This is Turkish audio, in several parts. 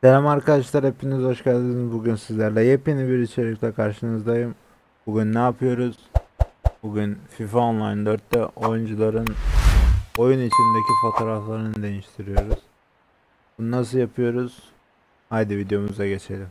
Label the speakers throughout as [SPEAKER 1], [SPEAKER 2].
[SPEAKER 1] Selam arkadaşlar, hepiniz hoş geldiniz. Bugün sizlerle yepyeni bir içerikle karşınızdayım. Bugün ne yapıyoruz? Bugün FIFA Online 4'te oyuncuların oyun içindeki fotoğraflarını değiştiriyoruz. Bunu nasıl yapıyoruz? Haydi videomuza geçelim.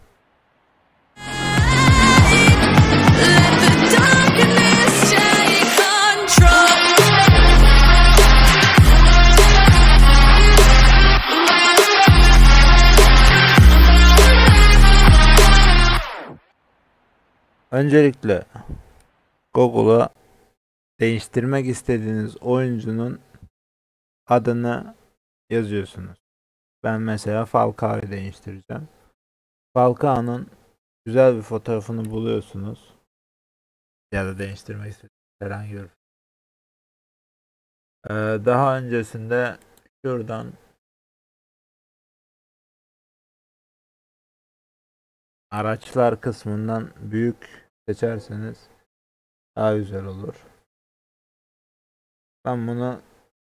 [SPEAKER 1] Öncelikle Google'a değiştirmek istediğiniz oyuncunun adını yazıyorsunuz. Ben mesela Falcao'yu değiştireceğim. Falcao'nun güzel bir fotoğrafını buluyorsunuz. Ya da değiştirmek istediğiniz herhangi bir. Daha öncesinde şuradan araçlar kısmından büyük seçerseniz daha güzel olur. Ben bunu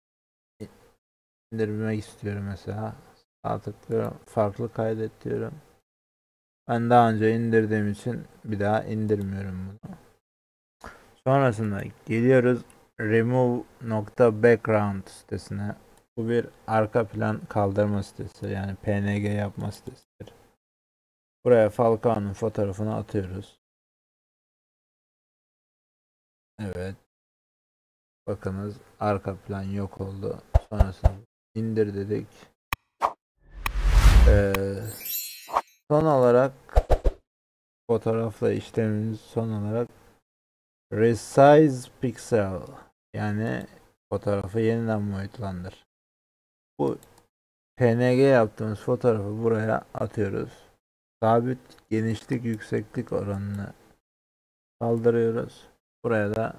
[SPEAKER 1] indirmek istiyorum mesela. Sağ tıklıyorum. Farklı kaydet diyorum. Ben daha önce indirdiğim için bir daha indirmiyorum bunu. Sonrasında geliyoruz remove.background sitesine. Bu bir arka plan kaldırma sitesi, yani PNG yapma sitesidir. Buraya Falcao'nun fotoğrafını atıyoruz. Evet. Bakınız, arka plan yok oldu. Sonrasında indir dedik. Ee, Son olarak fotoğrafla işlemimiz son olarak resize pixel, yani fotoğrafı yeniden boyutlandır. Bu PNG yaptığımız fotoğrafı buraya atıyoruz. Sabit genişlik yükseklik oranını kaldırıyoruz. Buraya da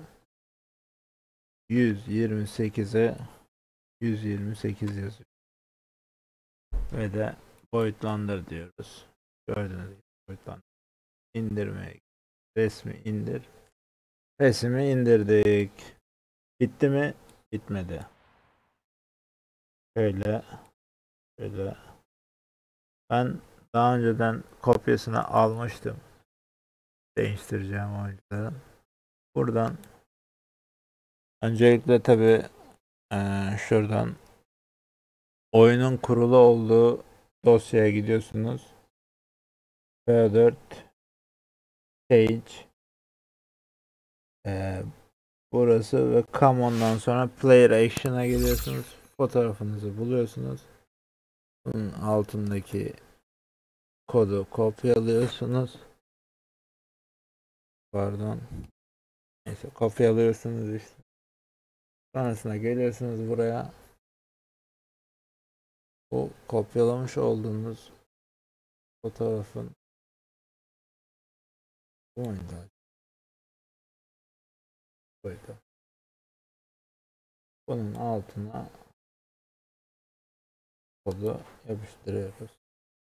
[SPEAKER 1] 128'e 128 yazıyor. Ve de boyutlandır diyoruz. Gördüğünüz gibi boyutlandır. İndirmeye, resmi indir. Resmi indirdik. Bitti mi? Bitmedi. Şöyle şöyle. Ben daha önceden kopyasını almıştım. Değiştireceğim oyuncuların. Buradan öncelikle tabi şuradan oyunun kurulu olduğu dosyaya gidiyorsunuz. P4 Page, burası ve Common'dan sonra Player Action'a geliyorsunuz. Fotoğrafınızı buluyorsunuz. Bunun altındaki kodu kopyalıyorsunuz. Pardon. Neyse, kopyalıyorsunuz işte. Sonrasında geliyorsunuz buraya. Bu kopyalamış olduğunuz fotoğrafın bu muydu? Buydu. Bunun altına kodu yapıştırıyoruz.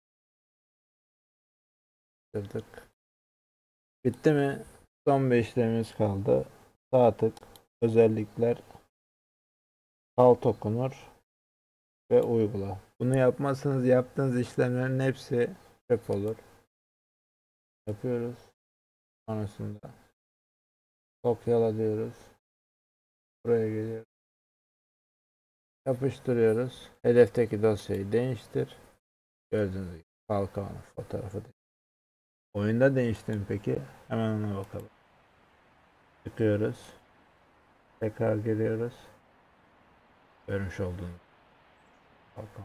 [SPEAKER 1] Yapıştırdık. Bitti mi? Son bir işlemimiz kaldı. Sağ tık, özellikler, alt okunur ve uygula. Bunu yapmazsanız yaptığınız işlemlerin hepsi çöp olur. Yapıyoruz. Sonrasında kopyala diyoruz. Buraya geliyoruz. Yapıştırıyoruz. Hedefteki dosyayı değiştir. Gördüğünüz gibi Falcao'nun fotoğrafı. Oyunda değişti mi peki? Hemen ona bakalım. Çıkıyoruz. Tekrar geliyoruz. Görmüş olduğunuz Falcao.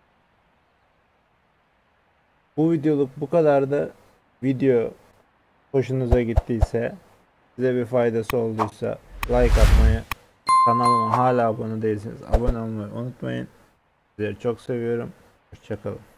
[SPEAKER 1] Bu videoluk bu kadardı. Video hoşunuza gittiyse, size bir faydası olduysa like atmayı, kanalıma hala abone değilseniz abone olmayı unutmayın. Sizleri çok seviyorum. Hoşça kalın.